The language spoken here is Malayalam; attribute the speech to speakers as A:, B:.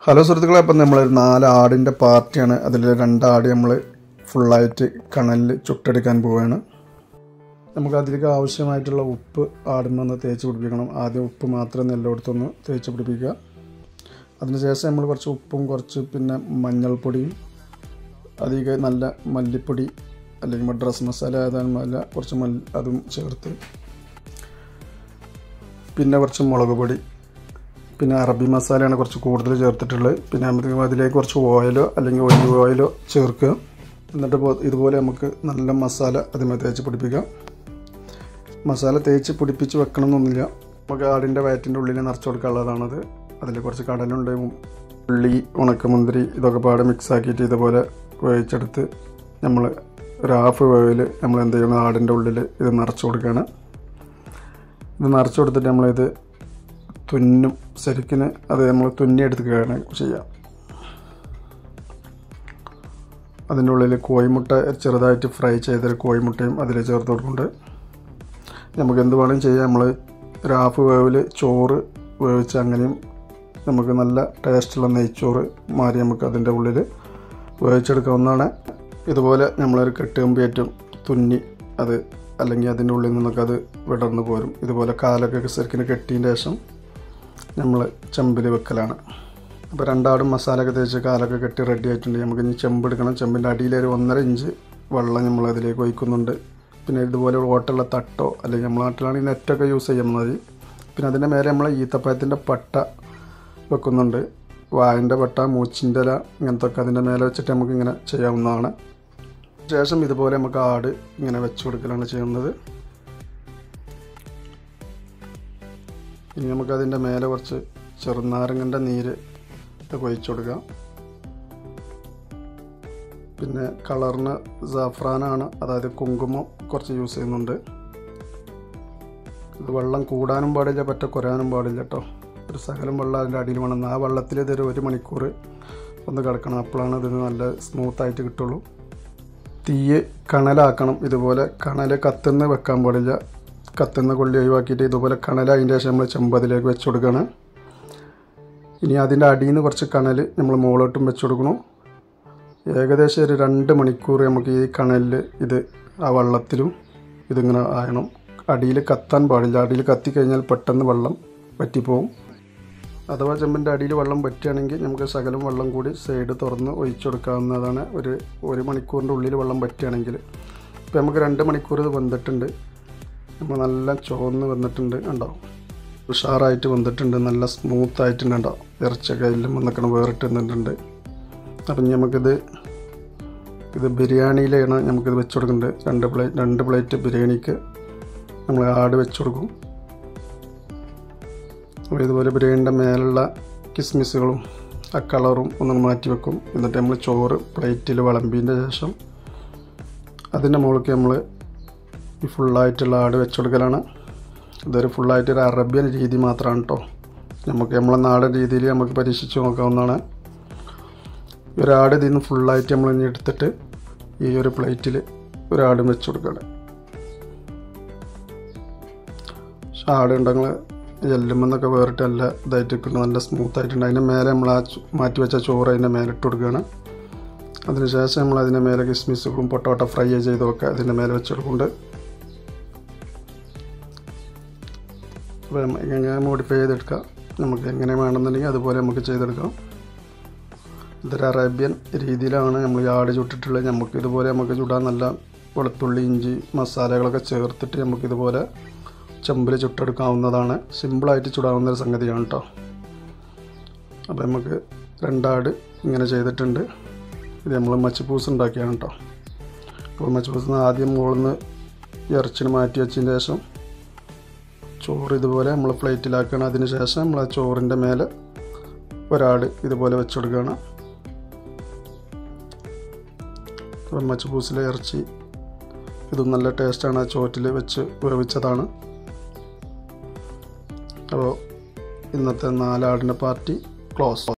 A: ഹലോ സുഹൃത്തുക്കളെ, അപ്പം നമ്മളൊരു 4 ആടിൻ്റെ പാർട്ടിയാണ്. അതിൽ 2 ആട് നമ്മൾ ഫുള്ളായിട്ട് കണലിൽ ചുട്ടെടുക്കാൻ പോവുകയാണ്. നമുക്ക് അതിലേക്ക് ആവശ്യമായിട്ടുള്ള ഉപ്പ് ആടുമെന്ന് തേച്ച് പിടിപ്പിക്കണം. ആദ്യം ഉപ്പ് മാത്രം എല്ലായിടത്തൊന്ന് തേച്ച് പിടിപ്പിക്കുക. അതിനുശേഷം നമ്മൾ കുറച്ച് ഉപ്പും പിന്നെ മഞ്ഞൾപ്പൊടിയും അധികം നല്ല മല്ലിപ്പൊടി അല്ലെങ്കിൽ മദ്രാസ് മസാല ഏതാണെന്നല്ല കുറച്ച് അതും ചേർത്ത്, പിന്നെ കുറച്ച് മുളക് പൊടി, പിന്നെ അറബി മസാലയാണ് കുറച്ച് കൂടുതൽ ചേർത്തിട്ടുള്ളത്. പിന്നെ നമുക്ക് അതിലേക്ക് കുറച്ച് ഓയിലോ അല്ലെങ്കിൽ ഒലിവ് ഓയിലോ ചേർക്കുക. എന്നിട്ട് ഇതുപോലെ നമുക്ക് നല്ല മസാല അതിന്മേൽ തേച്ച് പിടിപ്പിക്കാം. മസാല തേച്ച് പിടിപ്പിച്ച് വെക്കണം എന്നൊന്നുമില്ല, നമുക്ക് ആടിൻ്റെ വയറ്റിൻ്റെ ഉള്ളിൽ നിറച്ച് കൊടുക്കാനുള്ളതാണത്. അതിൽ കുറച്ച് കടലുണ്ട്, ഉള്ളി, ഉണക്കമുന്തിരി ഇതൊക്കെ പാടെ മിക്സാക്കിയിട്ട് ഇതുപോലെ വേവിച്ചെടുത്ത് നമ്മൾ ഒരു ഹാഫ് വേവിൽ നമ്മൾ എന്ത് ചെയ്യണം, ആടിൻ്റെ ഉള്ളിൽ ഇത് നിറച്ച് കൊടുക്കുകയാണ്. ഇത് നിറച്ച് കൊടുത്തിട്ട് നമ്മളിത് തുന്നും, ശരിക്കിന് അത് നമ്മൾ തുന്നിയെടുക്കുകയാണ് ചെയ്യുക. അതിൻ്റെ ഉള്ളിൽ കോഴിമുട്ട ചെറുതായിട്ട് ഫ്രൈ ചെയ്തൊരു കോഴിമുട്ടയും അതിൽ ചേർത്ത് കൊടുക്കുന്നുണ്ട്. നമുക്ക് എന്ത് വേണമെങ്കിലും ചെയ്യാം. നമ്മൾ ഒരു ഹാഫ് വേവിൽ ചോറ് വേവിച്ച് അങ്ങനെയും നമുക്ക് നല്ല ടേസ്റ്റുള്ള നെയ്ച്ചോറ് മാറി നമുക്ക് അതിൻ്റെ ഉള്ളിൽ വേവിച്ചെടുക്കാവുന്നതാണ്. ഇതുപോലെ നമ്മളൊരു കെട്ടുകമ്പിയേറ്റം തുന്നി അത് അല്ലെങ്കിൽ അതിൻ്റെ ഉള്ളിൽ നിന്നൊക്കെ അത് വിടർന്ന് പോരും. ഇതുപോലെ കാലൊക്കെ ശരിക്കിന് കെട്ടിയതിൻ്റെ ശേഷം നമ്മൾ ചെമ്പിൽ വെക്കലാണ്. അപ്പോൾ 2 ആടും മസാലയൊക്കെ തേച്ച് കാലൊക്കെ കെട്ടി റെഡി ആയിട്ടുണ്ട്. നമുക്ക് ഇനി ചെമ്പെടുക്കണം. ചെമ്പിൻ്റെ അടിയിലൊരു 1.5 ഇഞ്ച് വെള്ളം നമ്മൾ അതിലേക്ക് ഒഴിക്കുന്നുണ്ട്. പിന്നെ ഇതുപോലെ ഓട്ടുള്ള തട്ടോ അല്ലെങ്കിൽ നമ്മുടെ നാട്ടിലാണെങ്കിൽ നെറ്റൊക്കെ യൂസ് ചെയ്യാൻ മതി. പിന്നെ അതിൻ്റെ മേലെ നമ്മൾ ഈത്തപ്പഴത്തിൻ്റെ പട്ട വെക്കുന്നുണ്ട്. വായൻ്റെ പട്ട, മൂച്ചിൻ്റെ ഇല ഇങ്ങനത്തെ ഒക്കെ അതിൻ്റെ മേലെ വെച്ചിട്ട് നമുക്കിങ്ങനെ ചെയ്യാവുന്നതാണ്. ശേഷം ഇതുപോലെ നമുക്ക് ആട് ഇങ്ങനെ വെച്ച് കൊടുക്കലാണ് ചെയ്യുന്നത്. ഇനി നമുക്കതിൻ്റെ മേലെ കുറച്ച് ചെറുനാരങ്ങൻ്റെ നീര് ഒഴിച്ചു കൊടുക്കാം. പിന്നെ കളറിന് സാഫ്രാനാണ്, അതായത് കുങ്കുമം കുറച്ച് യൂസ് ചെയ്യുന്നുണ്ട്. ഇത് വെള്ളം കൂടാനും പാടില്ല, പറ്റ കുറയാനും പാടില്ല കേട്ടോ. ഒരു ശകലം വെള്ളം അതിൻ്റെ അടിയിൽ വേണം. ആ വെള്ളത്തിൽ ഇതൊരു 1 മണിക്കൂർ ഒന്ന് കിടക്കണം. അപ്പോഴാണ് ഇതിന് നല്ല സ്മൂത്തായിട്ട് കിട്ടുള്ളൂ. തീയ് കണലാക്കണം. ഇതുപോലെ കണൽ കത്തുന്ന വെക്കാൻ പാടില്ല. കത്തുന്ന കൊള്ളി ഒഴിവാക്കിയിട്ട് ഇതുപോലെ കണൽ അതിൻ്റെ ശേഷം നമ്മൾ ചെമ്പതിലേക്ക് വെച്ച് കൊടുക്കുകയാണ്. ഇനി അതിൻ്റെ അടിയിൽ നിന്ന് കുറച്ച് കണൽ നമ്മൾ മുകളിലോട്ടും വെച്ച് കൊടുക്കണം. ഏകദേശം ഒരു 2 മണിക്കൂർ നമുക്ക് ഈ കണലിൽ ഇത് ആ വെള്ളത്തിലും ഇതിങ്ങനെ ആയണം. അടിയിൽ കത്താൻ പാടില്ല. അടിയിൽ കത്തിക്കഴിഞ്ഞാൽ പെട്ടെന്ന് വെള്ളം വറ്റിപ്പോവും. അഥവാ ചെമ്പിൻ്റെ അടിയിൽ വെള്ളം വറ്റുകയാണെങ്കിൽ നമുക്ക് ശകലം വെള്ളം കൂടി സൈഡ് തുറന്ന് ഒഴിച്ചു കൊടുക്കാവുന്നതാണ്. ഒരു മണിക്കൂറിൻ്റെ ഉള്ളിൽ വെള്ളം വറ്റുകയാണെങ്കിൽ. ഇപ്പോൾ നമുക്ക് 2 മണിക്കൂർ ഇത് വെന്തിട്ടുണ്ട്. നമ്മൾ നല്ല ചുവന്ന് വന്നിട്ടുണ്ട്, ഉണ്ടാവും. ഉഷാറായിട്ട് വന്നിട്ടുണ്ട്, നല്ല സ്മൂത്തായിട്ടുണ്ട്, ഉണ്ടാവും. ഇറച്ചിയൊക്കെ എല്ലാം വന്നിക്കണം, വേറിട്ട് നിന്നിട്ടുണ്ട്. അപ്പം ഇത് ബിരിയാണിയിലാണ് നമുക്കിത് വെച്ച് കൊടുക്കേണ്ടത്. 2 പ്ലേറ്റ് ബിരിയാണിക്ക് നമ്മൾ ആട് വെച്ച് കൊടുക്കും. അപ്പോൾ ഇതുപോലെ ബിരിയാണിൻ്റെ മേലുള്ള കിസ്മിസുകളും ആ കളറും ഒന്ന് മാറ്റി വെക്കും. എന്നിട്ട് നമ്മൾ ചോറ് പ്ലേറ്റിൽ വിളമ്പിയതിൻ്റെ ശേഷം അതിൻ്റെ മുകളിലേക്ക് നമ്മൾ ഈ ഫുള്ളായിട്ടുള്ള ആട് വെച്ച് കൊടുക്കലാണ്. ഇതൊരു ഫുള്ളായിട്ടൊരു അറേബ്യൻ രീതി മാത്രമാണ് കേട്ടോ. നമ്മളെ നാടൻ രീതിയിൽ നമുക്ക് പരീക്ഷിച്ച് നോക്കാവുന്നതാണ്. ഒരാട് ഇതിൽ നിന്ന് ഫുള്ളായിട്ട് നമ്മൾ ഇനി എടുത്തിട്ട് ഈ ഒരു പ്ലേറ്റിൽ ഒരാടും വെച്ച് കൊടുക്കുകയാണ്. പക്ഷെ ആടുണ്ടെങ്കിൽ എല്ലുമെന്നൊക്കെ വേറിട്ട് നല്ല ഇതായിട്ട് കിട്ടും, നല്ല സ്മൂത്തായിട്ടുണ്ട്. അതിൻ്റെ മേലെ നമ്മൾ ആ മാറ്റി വെച്ച ചോറ് അതിൻ്റെ മേലെ ഇട്ട് കൊടുക്കുകയാണ്. അതിനുശേഷം നമ്മൾ അതിൻ്റെ മേലെ കിസ്മിസുകളും പൊട്ടോട്ട ഫ്രൈ ചെയ്തൊക്കെ അതിൻ്റെ മേലെ വെച്ച് കൊടുക്കുന്നുണ്ട്. അപ്പോൾ എങ്ങനെ മോഡിഫൈ ചെയ്തെടുക്കാം, നമുക്ക് എങ്ങനെ വേണമെന്നുണ്ടെങ്കിൽ അതുപോലെ നമുക്ക് ചെയ്തെടുക്കാം. ഇതൊരു അറേബ്യൻ രീതിയിലാണ് നമ്മൾ ഈ ആട് ചുട്ടിട്ടുള്ളത്. ഇതുപോലെ നമുക്ക് ചുടാൻ നല്ല വെളുത്തുള്ളി, ഇഞ്ചി, മസാലകളൊക്കെ ചേർത്തിട്ട് നമുക്കിതുപോലെ ചെമ്പിൽ ചുട്ടെടുക്കാവുന്നതാണ്. സിമ്പിളായിട്ട് ചുടാവുന്ന ഒരു സംഗതിയാണ് കേട്ടോ. അപ്പോൾ നമുക്ക് 2 ആട് ഇങ്ങനെ ചെയ്തിട്ടുണ്ട്. ഇത് നമ്മൾ മച്ചിപ്പൂസ് ഉണ്ടാക്കിയാണ് കേട്ടോ. അപ്പോൾ മച്ചിപ്പൂസ് ആദ്യം മുകളിൽ നിന്ന് ഇറച്ചിന് മാറ്റി വെച്ചതിന് ശേഷം ചോറ് ഇതുപോലെ നമ്മൾ പ്ലേറ്റിലാക്കുകയാണ്. അതിന് ശേഷം നമ്മൾ ആ ചോറിൻ്റെ മേലെ ഒരാട് ഇതുപോലെ വെച്ച് കൊടുക്കുകയാണ്. അപ്പോൾ മച്ചിപ്പൂസിലെ ഇറച്ചി ഇതും നല്ല ടേസ്റ്റാണ്. ആ ചോറ്റിൽ വെച്ച് വേവിച്ചതാണ്. അപ്പോൾ ഇന്നത്തെ 4 ആടിൻ്റെ പാർട്ടി ക്ലോസ്.